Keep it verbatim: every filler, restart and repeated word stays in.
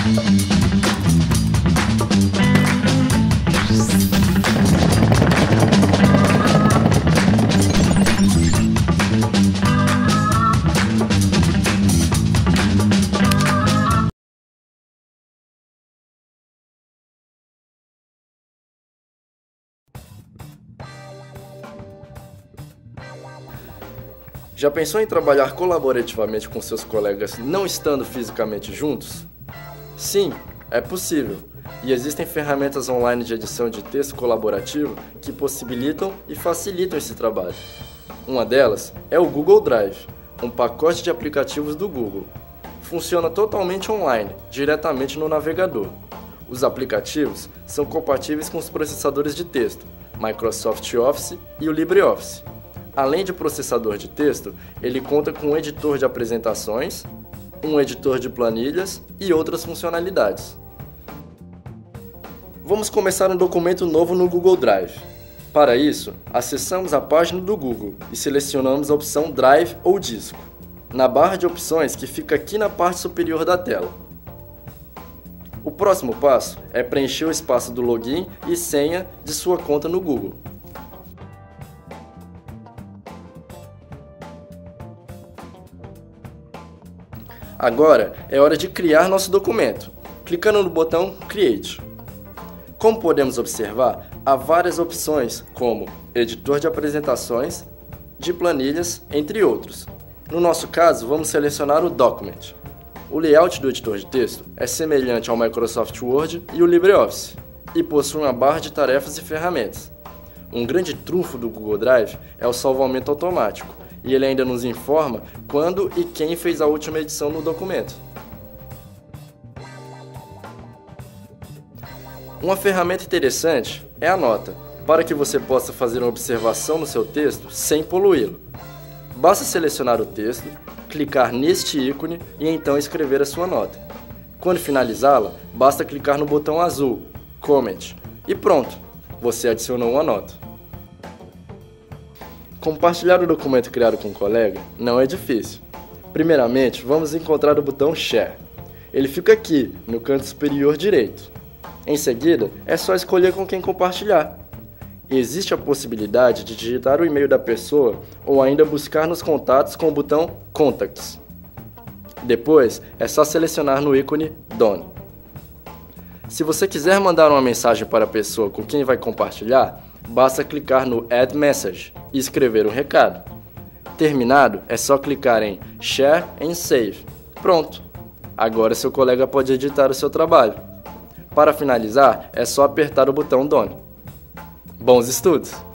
Já pensou em trabalhar colaborativamente com seus colegas não estando fisicamente juntos? Sim, é possível, e existem ferramentas online de edição de texto colaborativo que possibilitam e facilitam esse trabalho. Uma delas é o Google Drive, um pacote de aplicativos do Google. Funciona totalmente online, diretamente no navegador. Os aplicativos são compatíveis com os processadores de texto, Microsoft Office e o LibreOffice. Além de processador de texto, ele conta com um editor de apresentações, um editor de planilhas e outras funcionalidades. Vamos começar um documento novo no Google Drive. Para isso, acessamos a página do Google e selecionamos a opção Drive ou Disco, na barra de opções que fica aqui na parte superior da tela. O próximo passo é preencher o espaço do login e senha de sua conta no Google. Agora é hora de criar nosso documento, clicando no botão Create. Como podemos observar, há várias opções como editor de apresentações, de planilhas, entre outros. No nosso caso, vamos selecionar o Document. O layout do editor de texto é semelhante ao Microsoft Word e o LibreOffice, e possui uma barra de tarefas e ferramentas. Um grande trunfo do Google Drive é o salvamento automático, e ele ainda nos informa quando e quem fez a última edição no documento. Uma ferramenta interessante é a nota, para que você possa fazer uma observação no seu texto sem poluí-lo. Basta selecionar o texto, clicar neste ícone e então escrever a sua nota. Quando finalizá-la, basta clicar no botão azul, Comment, e pronto, você adicionou uma nota. Compartilhar o documento criado com um colega não é difícil. Primeiramente, vamos encontrar o botão Share. Ele fica aqui, no canto superior direito. Em seguida, é só escolher com quem compartilhar. Existe a possibilidade de digitar o e-mail da pessoa ou ainda buscar nos contatos com o botão Contacts. Depois, é só selecionar no ícone Done. Se você quiser mandar uma mensagem para a pessoa com quem vai compartilhar, basta clicar no Add Message e escrever um recado. Terminado, é só clicar em Share and Save. Pronto! Agora seu colega pode editar o seu trabalho. Para finalizar, é só apertar o botão Done. Bons estudos!